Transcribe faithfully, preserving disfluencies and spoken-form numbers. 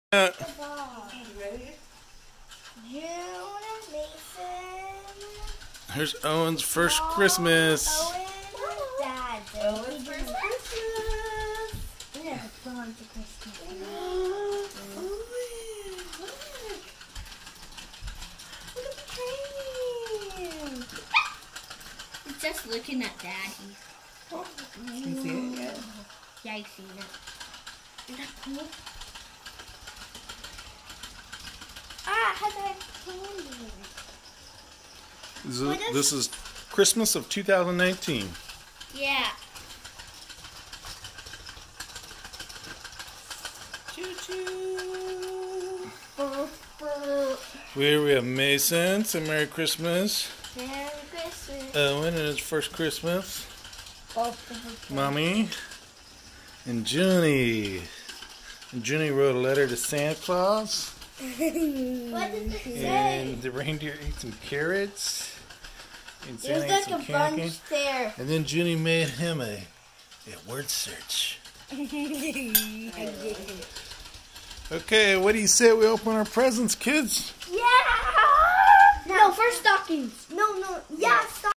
Uh, Okay, ready? June, Mason. Here's Owen's first Christmas. Owen, Dad. Owen's first Christmas. We never gone to Christmas. Owen, look. Look at the train. It's just looking at Daddy. Oh, can you see it yet? Yeah, I've seen it. Is that cool? Ah, it has a candy in it. This is, this is Christmas of two thousand nineteen. Yeah. Choo-choo. Here we have Mason. Say Merry Christmas. Merry Christmas. Owen and his first Christmas. Mommy. And Junie. And Junie wrote a letter to Santa Claus. What did it say? And the reindeer ate some carrots. And Santa There's ate like some a candy. bunch there. And then Junie made him a, a word search. Okay, what do you say we open our presents, kids? Yeah! No, first stockings.